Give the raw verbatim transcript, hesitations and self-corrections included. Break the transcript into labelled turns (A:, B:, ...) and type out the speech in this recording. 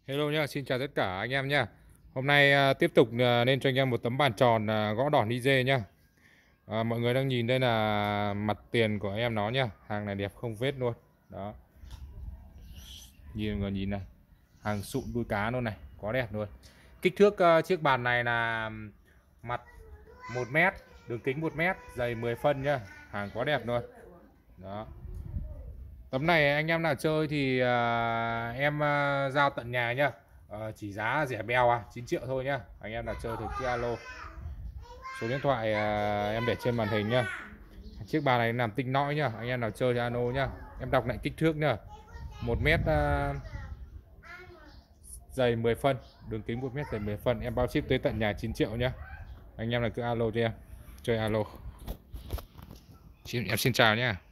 A: Hello nhá, xin chào tất cả anh em nhá. Hôm nay à, tiếp tục à, lên cho anh em một tấm bàn tròn à, gõ đòn i dê nhá. À, mọi người đang nhìn đây là mặt tiền của em nó nhá. Hàng này đẹp không vết luôn. Đó. Nhìn mọi người nhìn này. Hàng sụn đuôi cá luôn này, quá đẹp luôn. Kích thước à, chiếc bàn này là mặt một mét, đường kính một mét, dày mười phân nhá. Hàng quá đẹp luôn. Đó. Tấm này anh em nào chơi thì à, em à, giao tận nhà nhá. À, chỉ giá rẻ bèo à, chín triệu thôi nhá. Anh em nào chơi thì cứ alo. Số điện thoại à, em để trên màn hình nhá. Chiếc bàn này làm tinh nõi nhá. Anh em nào chơi thì alo nhá. Em đọc lại kích thước nhá. một mét à, dày mười phân, đường kính một mét dày mười phân. Em bao ship tới tận nhà chín triệu nhá. Anh em nào cứ alo cho em. Chơi alo. Em xin chào nhá.